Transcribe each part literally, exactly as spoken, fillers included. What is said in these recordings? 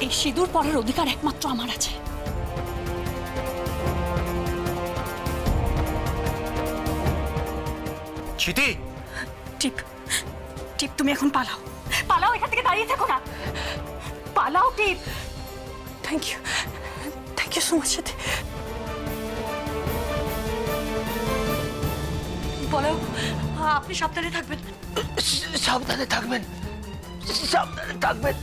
এই সিঁদুর পরার অধিকার একমাত্র আমার আছে। চিতি, টিপ টিপ তুমি এখন পালাও, পালাও, এখান থেকে দাঁড়িয়ে থাকো না, পালাও টিপ। Thank you, thank you so much. চিতি বলো, আপনি সাবধানে থাকবেন। সাবধানে থাকবেন, সাবধানে থাকবেন।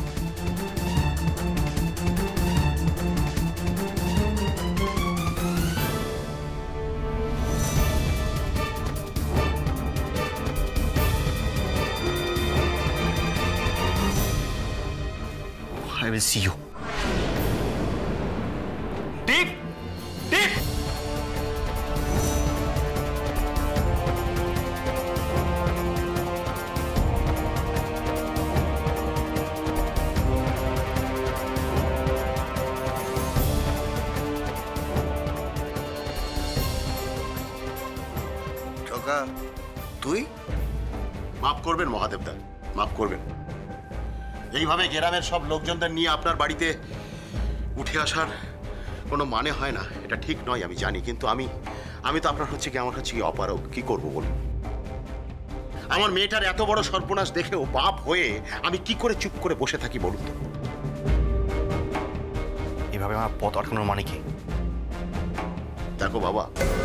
I will see you. Deep! Deep! ঠকা তুই? মাফ করবেন মহাদেবদা, মাফ করবেন। এইভাবে গ্রামের সব লোকজনদের নিয়ে আপনার বাড়িতে উঠে আসার কোনো মানে হয় না, এটা ঠিক নয় আমি জানি, কিন্তু আমি আমি তো আপনার হচ্ছে কি আমার হচ্ছে কি অপারগ, কি করব বলুন? আমার মেয়েটার এত বড় সর্বনাশ দেখেও বাপ হয়ে আমি কি করে চুপ করে বসে থাকি বলুন তো? এভাবে আমার পথ আটকানোর মানে কি? দেখো বাবা,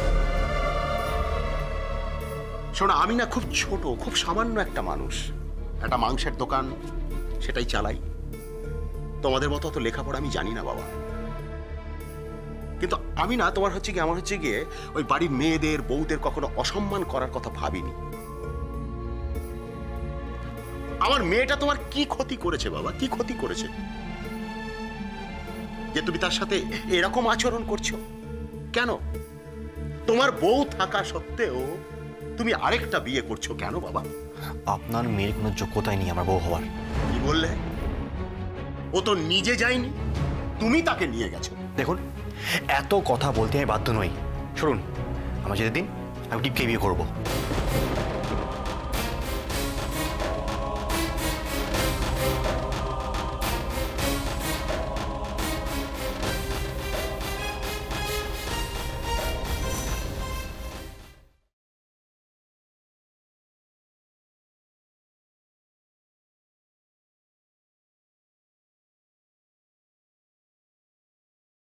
শোনো, আমি না খুব ছোট, খুব সামান্য একটা মানুষ, একটা মাংসের দোকান সেটাই চালাই। তোমাদের মতো অত লেখাপড়া আমি জানি না বাবা, কিন্তু আমি না তোমার হচ্ছে গিয়ে আমার হচ্ছে গিয়ে ওই বাড়ির মেয়েদের বউদের কখনো অসম্মান করার কথা ভাবিনি। আমার মেয়েটা তোমার কি ক্ষতি করেছে বাবা, কি ক্ষতি করেছে যে তুমি তার সাথে এরকম আচরণ করছো? কেন? তোমার বউ থাকা সত্ত্বেও তুমি আরেকটা বিয়ে করছো কেন বাবা? আপনার মেয়ের কোনো যোগ্যতাই নেই আমার বউ হওয়ার। কি বললে? ও তো নিজে যায়নি, তুমি তাকে নিয়ে গেছো। দেখুন, এত কথা বলতে আমি বাধ্য নই। শুনুন, আমার যেতে দিন, আমি টিপকে বিয়ে করবো।